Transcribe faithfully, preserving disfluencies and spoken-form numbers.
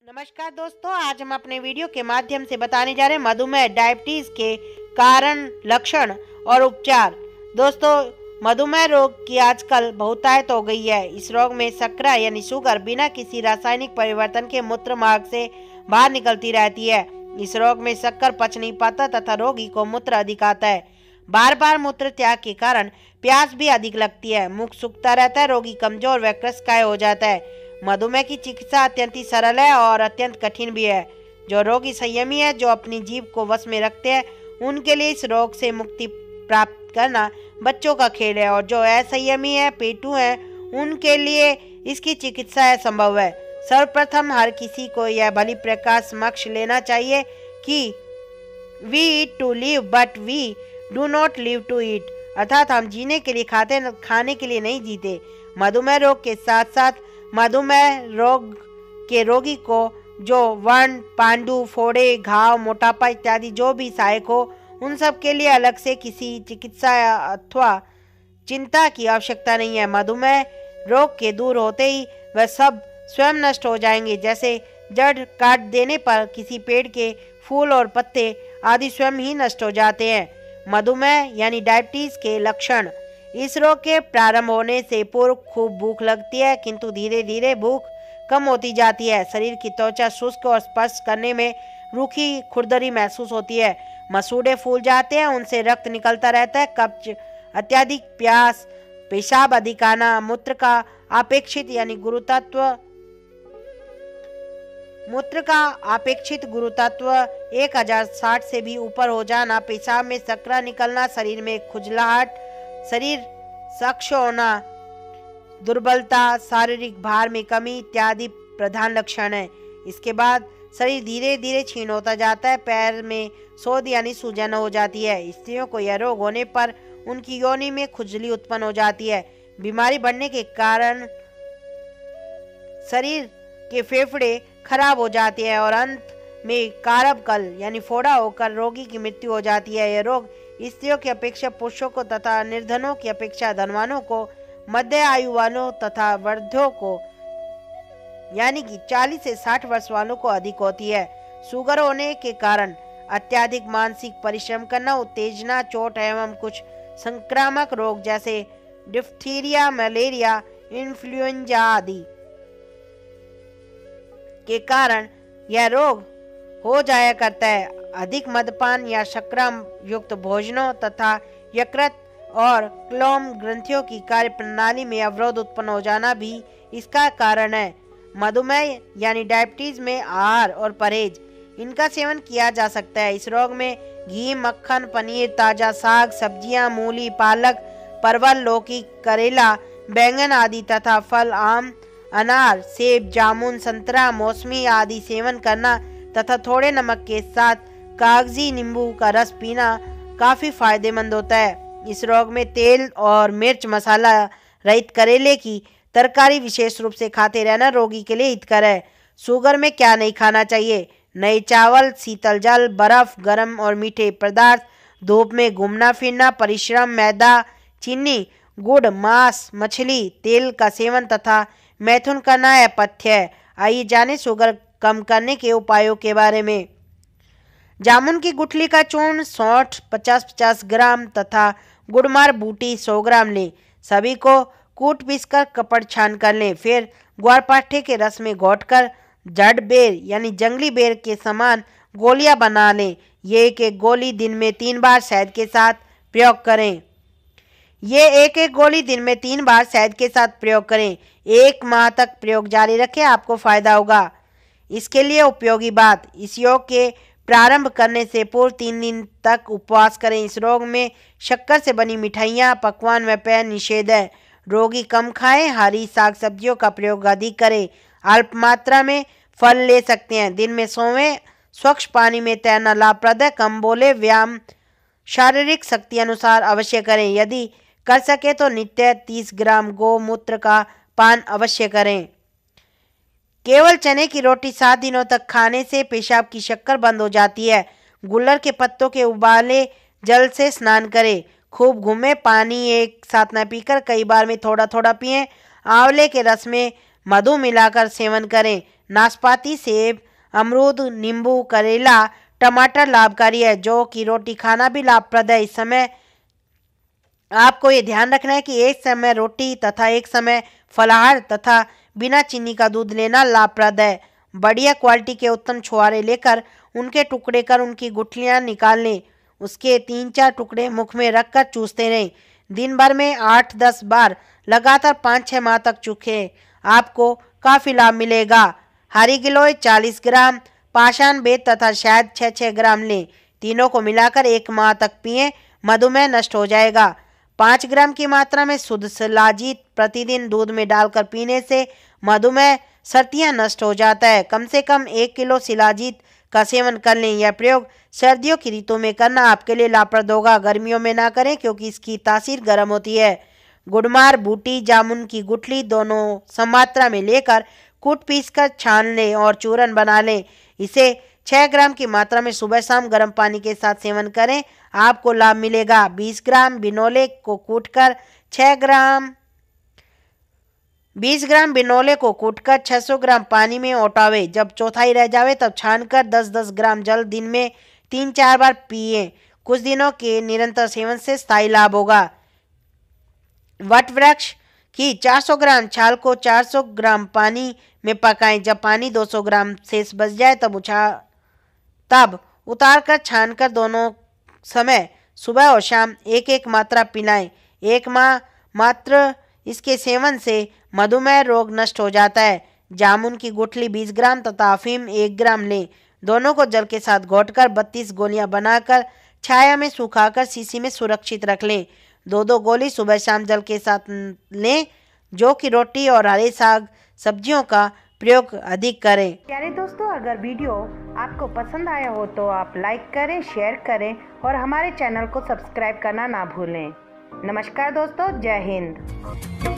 नमस्कार दोस्तों, आज हम अपने वीडियो के माध्यम से बताने जा रहे हैं मधुमेह डायबिटीज के कारण, लक्षण और उपचार। दोस्तों, मधुमेह रोग की आजकल बहुतायत हो गई है। इस रोग में शर्करा यानी शुगर बिना किसी रासायनिक परिवर्तन के मूत्र मार्ग से बाहर निकलती रहती है। इस रोग में शक्कर पच नहीं पाता तथा रोगी को मूत्र अधिक आता है। बार बार मूत्र त्याग के कारण प्यास भी अधिक लगती है। मुख सूखता रहता है, रोगी कमजोर व क्रसकाय हो जाता है। मधुमेह की चिकित्सा अत्यंत ही सरल है और अत्यंत कठिन भी है। जो रोगी संयमी है, जो अपनी जीभ को वश में रखते हैं, उनके लिए इस रोग से मुक्ति प्राप्त करना बच्चों का खेल है, और जो असंयमी है, पेटू है, उनके लिए इसकी चिकित्सा असंभव है। सर्वप्रथम हर किसी को यह भली प्रकाश समक्ष लेना चाहिए कि we eat to live but we do not live to eat, अर्थात हम जीने के लिए खाते, खाने के लिए नहीं जीते। मधुमेह रोग के साथ साथ मधुमेह रोग के रोगी को जो व्रण, पांडु, फोड़े, घाव, मोटापा इत्यादि जो भी सहायक हो, उन सब के लिए अलग से किसी चिकित्सा अथवा चिंता की आवश्यकता नहीं है। मधुमेह रोग के दूर होते ही वह सब स्वयं नष्ट हो जाएंगे। जैसे जड़ काट देने पर किसी पेड़ के फूल और पत्ते आदि स्वयं ही नष्ट हो जाते हैं। मधुमेह यानी डायबिटीज के लक्षण। इस रोग के प्रारंभ होने से पूर्व खूब भूख लगती है, किंतु धीरे धीरे भूख कम होती जाती है। शरीर की त्वचा शुष्क और स्पर्श करने में रूखी खुरदरी महसूस होती है। मसूड़े फूल जाते हैं, उनसे रक्त निकलता रहता है। कब्ज, अत्यधिक प्यास, पेशाब अधिक आना, मूत्र का अपेक्षित यानी गुरुतत्व मूत्र का अपेक्षित गुरुतत्व एक हजार साठ से भी ऊपर हो जाना, पेशाब में शर्करा निकलना, शरीर में खुजलाहट, शरीर सख्त होना, दुर्बलता, शारीरिक भार में कमी इत्यादि प्रधान लक्षण है। इसके बाद शरीर धीरे धीरे क्षीण होता जाता है। पैर में सोध यानी सूजन हो जाती है। स्त्रियों को यह रोग होने पर उनकी योनि में खुजली उत्पन्न हो जाती है। बीमारी बढ़ने के कारण शरीर के फेफड़े खराब हो जाते हैं और अंत में कारब कल यानी फोड़ा होकर रोगी की मृत्यु हो जाती है। यह रोग स्त्रियों की अपेक्षा पुरुषों को तथा निर्धनों की अपेक्षा धनवानों को, मध्य आयु वालों तथा वृद्धों को यानी कि चालीस से साठ वर्ष वालों को अधिक होती है। शुगर होने के कारण अत्यधिक मानसिक परिश्रम करना, उत्तेजना, चोट एवं कुछ संक्रामक रोग जैसे डिप्थीरिया, मलेरिया, इन्फ्लुएंजा आदि के कारण यह रोग हो जाया करता है। अधिक मदपान या शर्करा युक्त भोजनों तथा यकृत और क्लोम ग्रंथियों की कार्य प्रणाली में अवरोध उत्पन्न हो जाना भी इसका कारण है। मधुमेह यानी डायबिटीज में आहार और परहेज, इनका सेवन किया जा सकता है। इस रोग में घी, मक्खन, पनीर, ताजा साग, सब्जियां, मूली, पालक, परवल, लौकी, करेला, बैंगन आदि तथा फल, आम, अनार, सेब, जामुन, संतरा, मौसमी आदि सेवन करना तथा थोड़े नमक के साथ कागजी नींबू का रस पीना काफी फायदेमंद होता है। इस रोग में तेल और मिर्च मसाला रहित करेले की तरकारी विशेष रूप से खाते रहना रोगी के लिए हितकर है। शुगर में क्या नहीं खाना चाहिए? नए चावल, शीतल जल, बर्फ, गर्म और मीठे पदार्थ, धूप में घूमना फिरना, परिश्रम, मैदा, चीनी, गुड़, मांस, मछली, तेल का सेवन तथा मैथुन करना अपथ्य है। आइए जाने शुगर कम करने के उपायों के बारे में। जामुन की गुठली का चूर्ण सौंठ पचास पचास ग्राम तथा गुड़मार बूटी सौ ग्राम लें। सभी को कूट पीसकर कपड़ छान कर लें। फिर ग्वारपाठे के रस में घोटकर जड़ बेर यानी जंगली बेर के समान गोलियां बना लें। ये एक एक गोली दिन में तीन बार शहद के साथ प्रयोग करें। ये एक एक गोली दिन में तीन बार शहद के साथ प्रयोग करें। एक माह तक प्रयोग जारी रखें, आपको फायदा होगा। इसके लिए उपयोगी बात, इस योग के प्रारंभ करने से पूर्व तीन दिन तक उपवास करें। इस रोग में शक्कर से बनी मिठाइयाँ, पकवान व पेय निषेध है। रोगी कम खाएं, हरी साग सब्जियों का प्रयोग अधिक करें। अल्प मात्रा में फल ले सकते हैं। दिन में सोवें। स्वच्छ पानी में तैरना लाभप्रद है। कम बोले, व्यायाम शारीरिक शक्ति अनुसार अवश्य करें। यदि कर सके तो नित्य तीस ग्राम गोमूत्र का पान अवश्य करें। केवल चने की रोटी सात दिनों तक खाने से पेशाब की शक्कर बंद हो जाती है। गुल्लर के पत्तों के उबाले जल से स्नान करें। खूब घूमें। पानी एक साथ न पीकर कई बार में थोड़ा थोड़ा पिएं। आंवले के रस में मधु मिलाकर सेवन करें। नाशपाती, सेब, अमरूद, नींबू, करेला, टमाटर लाभकारी है, जो कि रोटी खाना भी लाभप्रद है। इस समय आपको ये ध्यान रखना है कि एक समय रोटी तथा एक समय फलाहार तथा बिना चीनी का दूध लेना लाभप्रद है। बढ़िया क्वालिटी के उत्तम छुहारे लेकर उनके टुकड़े कर उनकी गुठलियां निकाल लें। उसके तीन चार टुकड़े मुख में रखकर चूसते रहें। दिन भर में आठ दस बार लगातार पाँच छः माह तक चूखें, आपको काफ़ी लाभ मिलेगा। हरी गिलोय चालीस ग्राम, पाषाण बेत तथा शहद छः छः ग्राम लें। तीनों को मिलाकर एक माह तक पिएं, मधुमेह नष्ट हो जाएगा। पाँच ग्राम की मात्रा में शुद्ध शिलाजीत प्रतिदिन दूध में डालकर पीने से मधुमेह सर्दियाँ नष्ट हो जाता है। कम से कम एक किलो शिलाजीत का सेवन कर लें। यह प्रयोग सर्दियों की ऋतु में करना आपके लिए लाभप्रद होगा। गर्मियों में ना करें क्योंकि इसकी तासीर गर्म होती है। गुड़मार, बूटी, जामुन की गुठली दोनों सममात्रा में लेकर कूट पीस कर छान लें और चूरन बना लें। इसे छः ग्राम की मात्रा में सुबह शाम गर्म पानी के साथ सेवन करें, आपको लाभ मिलेगा। बीस ग्राम बिनोले को कूटकर छः ग्राम बीस ग्राम बिनोले को कूटकर छह सौ ग्राम पानी में औटावे। जब चौथाई रह जावे तब छानकर दस दस ग्राम जल दिन में तीन चार बार पिए। कुछ दिनों के निरंतर सेवन से स्थायी लाभ होगा। वट वृक्ष की चार सौ ग्राम छाल को चार सौ ग्राम पानी में पकाएं। जब पानी दो सौ ग्राम शेष बच जाए तब उछा तब उतार कर छान कर दोनों समय सुबह और शाम एक एक मात्रा पिलाएं। एक माह मात्र इसके सेवन से मधुमेह रोग नष्ट हो जाता है। जामुन की गुठली बीस ग्राम तथा अफीम एक ग्राम लें। दोनों को जल के साथ घोटकर बत्तीस गोलियां बनाकर छाया में सुखाकर शीशी में सुरक्षित रख लें। दो दो गोली सुबह शाम जल के साथ लें, जो कि रोटी और हरे साग सब्जियों का प्रयोग अधिक करें। प्यारे दोस्तों, अगर वीडियो आपको पसंद आया हो तो आप लाइक करें, शेयर करें और हमारे चैनल को सब्सक्राइब करना ना भूलें। नमस्कार दोस्तों, जय हिंद।